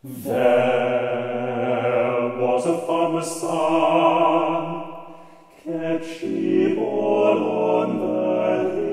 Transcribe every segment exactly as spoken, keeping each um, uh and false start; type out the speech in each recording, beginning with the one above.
There was a farmer's son, kept sheep all on the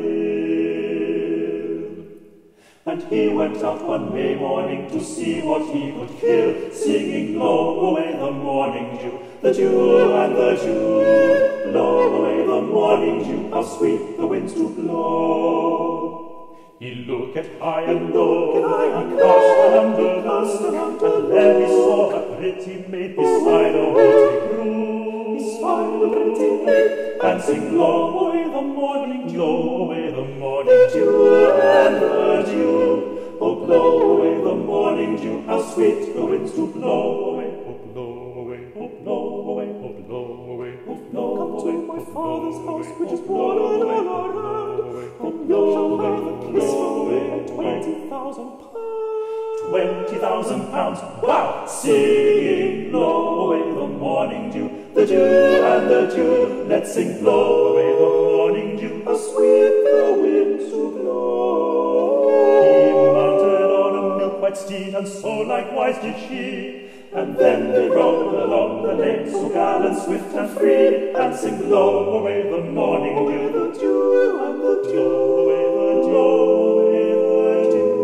hill. And he went out one May morning to see what he could kill, singing, blow away the morning dew, the dew and the dew. Blow away the morning dew, how sweet the winds do blow. He looked high and low, he cast and undulated, and there he saw a pretty maid beside a watery brook. Beside a pretty maid, and sing, blow away the morning dew, blow away the morning dew and the dew. Oh, blow away the morning dew, how sweet the winds do blow away. Oh, blow away, oh, blow away, oh, blow away, oh, blow away. Come to my father's house, which is bordered all around, and you shall have a kiss from me and twenty thousand pounds. Twenty thousand pounds, wow! Singing, blow away the morning dew, the dew and the dew. Let's sing, blow away the morning dew, how sweet the winds do blow. He mounted on a milk-white steed, and so likewise did she. And then they rode along the lane, so gallant, swift, and free, and sing, blow away the morning dew, the dew and the dew, blow away the dew, away the dew.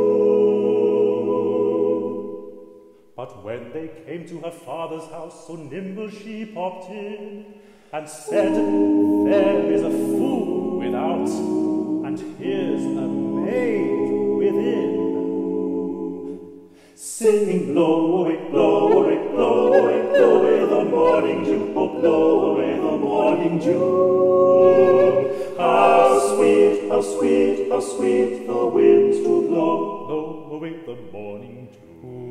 But when they came to her father's house, so nimble she popped in, and said, there is a fool without, and here's a maid within. Singing, blow away, blow away, blow away, blow away the morning dew, oh, blow away the morning dew. How sweet, how sweet, how sweet the winds do blow, blow away the morning dew.